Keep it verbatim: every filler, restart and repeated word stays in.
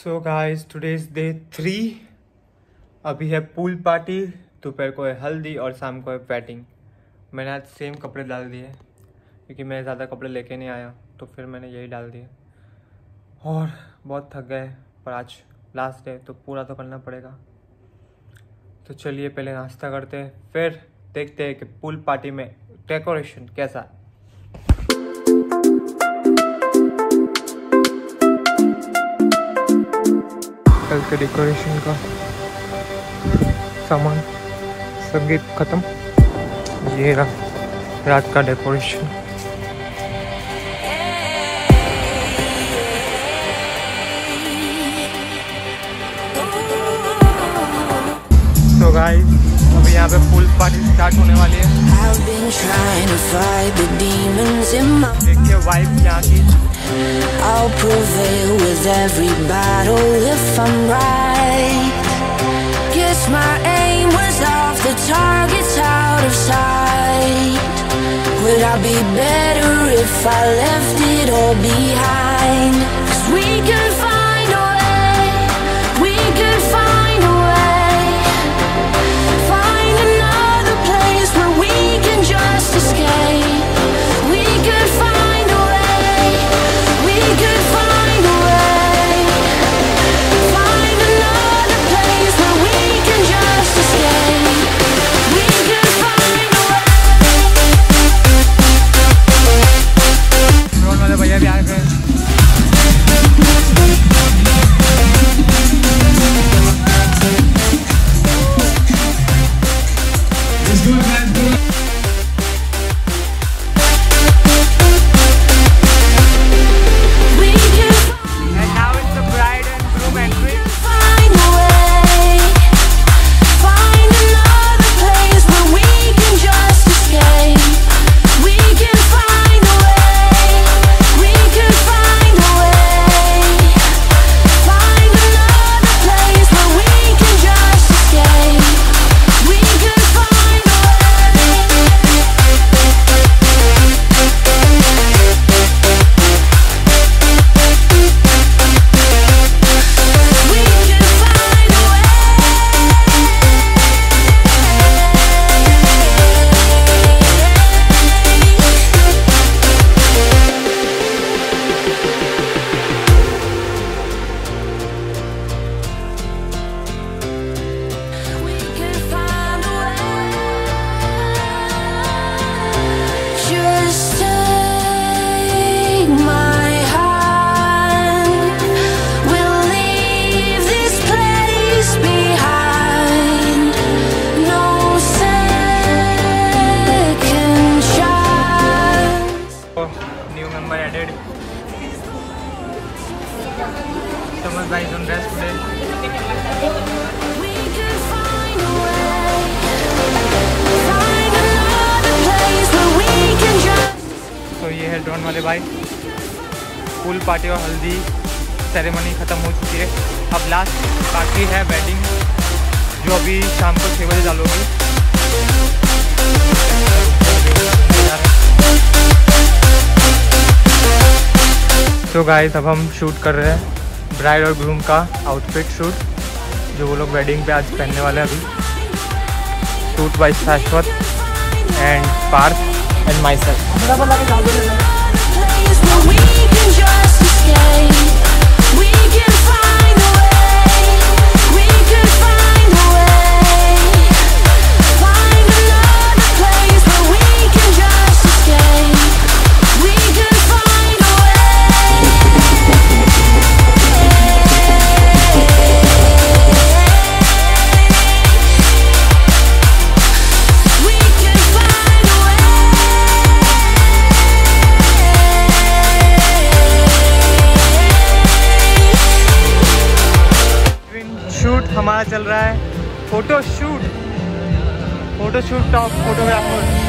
So guys today is day three. अभी है pool party, दोपहर को है हल्दी और शाम को है वेडिंग। मैंने आज सेम कपड़े डाल दिए क्योंकि मैं ज़्यादा कपड़े लेके नहीं आया, तो फिर मैंने यही डाल दिए और बहुत थक गए। पर आज लास्ट डे तो पूरा तो करना पड़ेगा। तो चलिए पहले नाश्ता करते हैं, फिर देखते हैं कि पूल पार्टी में डेकोरेशन कैसा है। कल के डेकोरेशन का सामान संगीत खत्म, ये रहा रात का डेकोरेशन। तो गाइस अभी यहाँ पे पूल पार्टी स्टार्ट होने वाली है। देखिए वाइब यहाँ की। I'll prevail with every battle if I'm right. Guess my aim was off, the target's out of sight. Would I be better if I left it all behind? 'Cause we could find a way, we could find a way. Find another place where we can just escape. We could find a way, we could find a way. Find another place where we can just escape. We could find a way. Drone वाले भैया भी आ गए। Guys on rest today. तो ये है drone वाले भाई। Pool party और हल्दी सेरेमनी ख़त्म हो चुकी है। अब लास्ट बाकी है वेडिंग, जो अभी शाम को छः बजे डालोगी। तो गाइस अब हम शूट कर रहे हैं ब्राइड और ग्रूम का आउटफिट शूट, जो वो लोग वेडिंग पे आज पहनने वाले हैं। अभी shoot by Shashwat and Parth and myself. हमारा चल रहा है photo shoot. Photo shoot top photographer